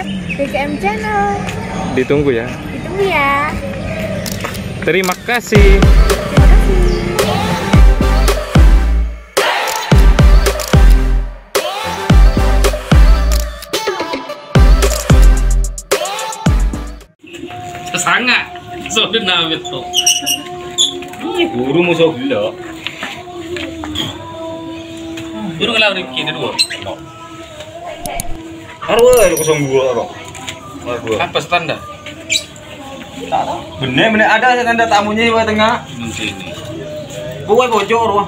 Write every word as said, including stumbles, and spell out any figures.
subscribe B K M Channel. Ditunggu ya. Ditunggu ya. Terima kasih. Terima kasih. Sangat sudah betul. Guru musuh gila. Guru kalau Rifki itu dua. Arwah itu kosong dua orang. Apa standar? Bener bener ada tanda tamunya di tengah. Sini. Bukan bocor wah.